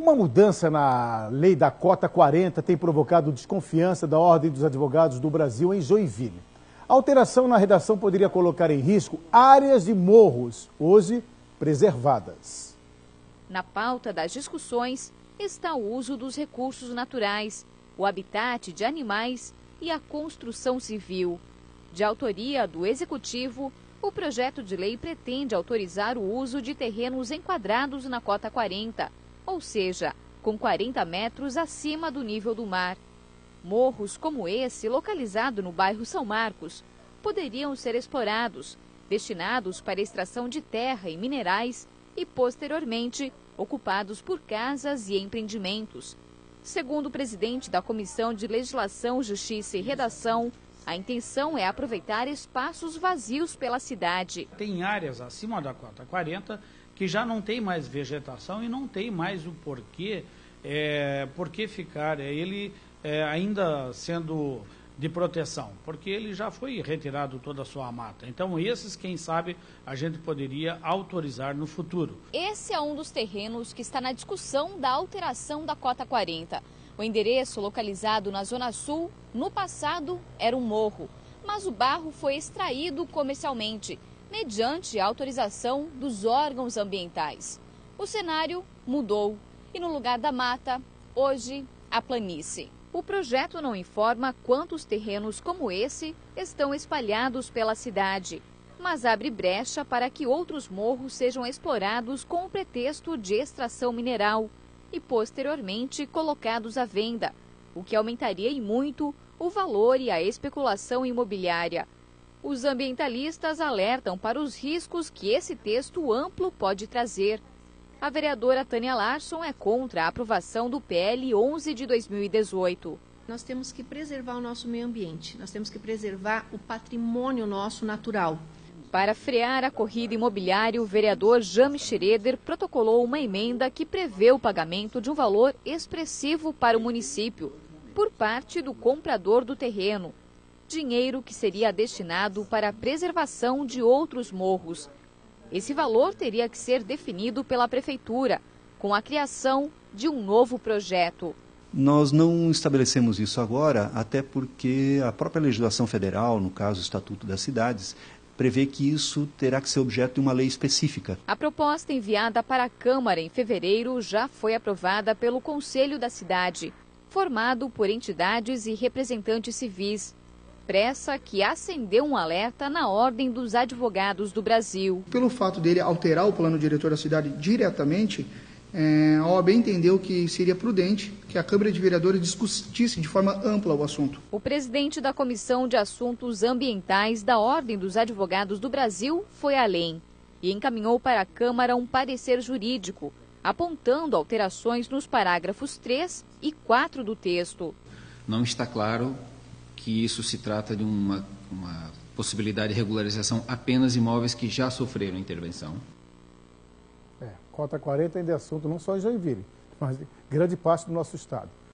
Uma mudança na lei da cota 40 tem provocado desconfiança da Ordem dos Advogados do Brasil em Joinville. A alteração na redação poderia colocar em risco áreas de morros, hoje preservadas. Na pauta das discussões está o uso dos recursos naturais, o habitat de animais e a construção civil. De autoria do Executivo, o projeto de lei pretende autorizar o uso de terrenos enquadrados na cota 40, ou seja, com 40 metros acima do nível do mar. Morros como esse, localizado no bairro São Marcos, poderiam ser explorados, destinados para extração de terra e minerais e, posteriormente, ocupados por casas e empreendimentos. Segundo o presidente da Comissão de Legislação, Justiça e Redação, a intenção é aproveitar espaços vazios pela cidade. Tem áreas acima da cota 40 que já não tem mais vegetação e não tem mais o porquê ficar ele ainda sendo de proteção, porque ele já foi retirado toda a sua mata. Então esses, quem sabe, a gente poderia autorizar no futuro. Esse é um dos terrenos que está na discussão da alteração da cota 40. O endereço, localizado na Zona Sul, no passado era um morro, mas o barro foi extraído comercialmente, mediante a autorização dos órgãos ambientais. O cenário mudou e, no lugar da mata, hoje, a planície. O projeto não informa quantos terrenos como esse estão espalhados pela cidade, mas abre brecha para que outros morros sejam explorados com o pretexto de extração mineral e, posteriormente, colocados à venda, o que aumentaria em muito o valor e a especulação imobiliária. Os ambientalistas alertam para os riscos que esse texto amplo pode trazer. A vereadora Tânia Larson é contra a aprovação do PL 11 de 2018. Nós temos que preservar o nosso meio ambiente, nós temos que preservar o patrimônio nosso natural. Para frear a corrida imobiliária, o vereador Jaime Schroeder protocolou uma emenda que prevê o pagamento de um valor expressivo para o município, por parte do comprador do terreno. Dinheiro que seria destinado para a preservação de outros morros. Esse valor teria que ser definido pela Prefeitura, com a criação de um novo projeto. Nós não estabelecemos isso agora, até porque a própria legislação federal, no caso o Estatuto das Cidades, prevê que isso terá que ser objeto de uma lei específica. A proposta enviada para a Câmara em fevereiro já foi aprovada pelo Conselho da Cidade, formado por entidades e representantes civis. Pressa que acendeu um alerta na Ordem dos Advogados do Brasil. Pelo fato dele alterar o plano diretor da cidade diretamente, a OAB entendeu que seria prudente que a Câmara de Vereadores discutisse de forma ampla o assunto. O presidente da Comissão de Assuntos Ambientais da Ordem dos Advogados do Brasil foi além e encaminhou para a Câmara um parecer jurídico, apontando alterações nos parágrafos 3 e 4 do texto. Não está claro que isso se trata de uma possibilidade de regularização apenas de imóveis que já sofreram intervenção. Cota 40 ainda é assunto não só em Joinville, mas em grande parte do nosso estado.